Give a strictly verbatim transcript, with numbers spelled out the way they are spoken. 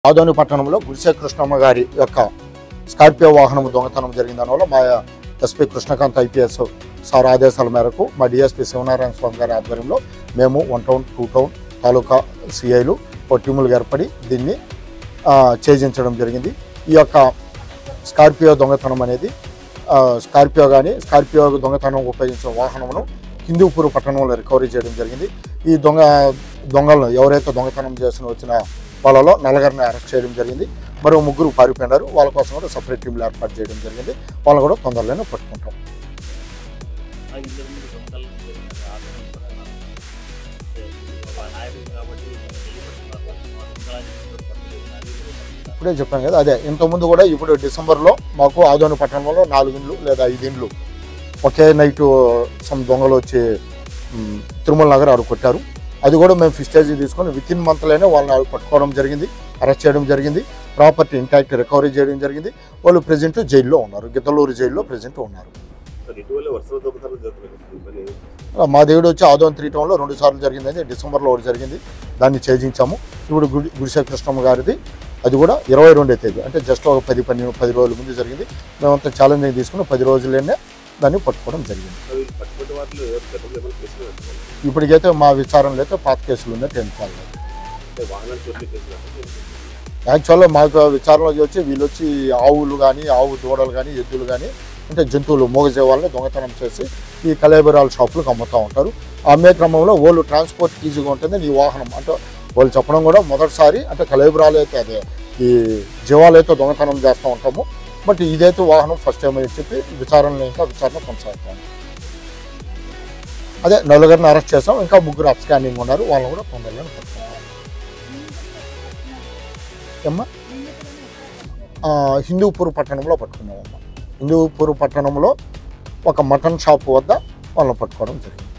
ఆదోని పట్టణంలో గుడిసె కృష్ణమ్మ గారి యొక్క స్కార్పియో వాహనం దొంగతనం జరిగిన దానివల్ల మా ఎస్పీ కృష్ణకాంత్ ఐపీఎస్ సార్ ఆదేశాల మేరకు మా డిఎస్పీ శివనారాయణ స్వామి గారి ఆధ్వర్యంలో మేము one town two town taluka సిఐలు ఓ టీములుగా ఏర్పడి దీన్ని ఛేదించడం జరిగింది. ఈ యొక్క స్కార్పియో దొంగతనం అనేది స్కార్పియో కానీ స్కార్పియో దొంగతనం ఉపయోగించిన వాహనమును హిందూపూర్ పట్టణంలో రికవరీ చేయడం జరిగింది. ఈ దొంగ దొంగలను ఎవరైతే దొంగతనం చేసిన వచ్చిన వాళ్ళలో నలుగురిని అరెస్ట్ చేయడం జరిగింది. మరో ముగ్గురు పారిపోయినారు. వాళ్ళ కోసం కూడా సపరేట్ టీంలు ఏర్పాటు చేయడం జరిగింది. వాళ్ళని కూడా తొందరలోనే పట్టుకుంటాం. ఇప్పుడే చెప్పాను కదా, అదే ఇంతకుముందు కూడా ఇప్పుడు డిసెంబర్లో మాకు ఆదోని పట్టణంలో నాలుగు ఇండ్లు లేదా ఐదు ఇండ్లు ఒకే నైటు సమ్ దొంగలు వచ్చి తిరుమల నగర్ ఆడు కొట్టారు. అది కూడా మేము ఫిస్టేజీ తీసుకొని విత్ ఇన్ మంత్లోనే వాళ్ళని పట్టుకోవడం జరిగింది, అరెస్ట్ చేయడం జరిగింది, ప్రాపర్టీ ఇంటాక్ట్ రికవరీ చేయడం జరిగింది. వాళ్ళు ప్రెజెంట్ జైల్లో ఉన్నారు, గిద్దలూరు జైల్లో ప్రెజెంట్ ఉన్నారు. మా దేవుడు వచ్చి ఆదోని త్రీ టౌన్లో రెండు సార్లు జరిగింది, డిసెంబర్లో ఒకటి జరిగింది, దాన్ని ఛేదించాము. ఇప్పుడు గుడి గుడిసె కృష్ణమ్మ గారిది అది కూడా ఇరవై రెండో తేదీ అంటే జస్ట్ ఒక పది పన్నెండు పది రోజుల ముందు జరిగింది. మేమంతా ఛాలెంజింగ్ తీసుకుని పది రోజులనే దాన్ని పట్టుకోవడం జరిగింది. ఇప్పటికైతే మా విచారణలో అయితే పాత కేసులు ఉన్నాయి, టెన్ కాలేదు. యాక్చువల్గా మాకు విచారణలో వచ్చి వీళ్ళు వచ్చి ఆవులు కానీ ఆవు దూడలు కానీ ఎద్దులు కానీ అంటే జంతువులు మోగజీవాలని దొంగతనం చేసి ఈ కలేబరాల షాపులకు అమ్ముతూ ఉంటారు. అమ్మే క్రమంలో వాళ్ళు ట్రాన్స్పోర్ట్ ఈజీగా ఉంటుంది. ఈ వాహనం అంటే వాళ్ళు చెప్పడం కూడా మొదటిసారి అంటే కలేబరాలు అయితే అదే ఈ జీవాలు అయితే దొంగతనం చేస్తూ ఉంటాము. బట్ ఇదైతే వాహనం ఫస్ట్ టైం అని చెప్పి విచారణలో ఇంకా విచారణ కొనసాగుతాము. అదే నలుగురిని అరెస్ట్ చేస్తాం, ఇంకా ముగ్గురు అప్ స్కానింగ్ ఉన్నారు, వాళ్ళని కూడా తొందరలో పట్టుకుంటాం. ఏమ్మా హిందూపూర్ పట్టణంలో పట్టుకున్నామమ్మా. హిందూపూర్ పట్టణంలో ఒక మటన్ షాప్ వద్ద వాళ్ళని పట్టుకోవడం జరిగింది.